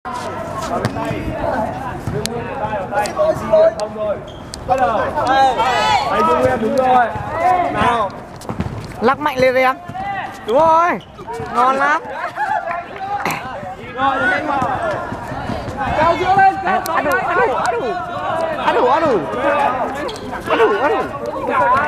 Bên tay, giữ nguyên tay ở tay, còn di chuyển không rồi. Bắt đầu. Tay giữ nguyên đúng rồi. Nào. Lắc mạnh lên em. Đúng rồi. Ngon lắm. Rồi, nhanh vào. Cao giữa lên. Ăn đủ.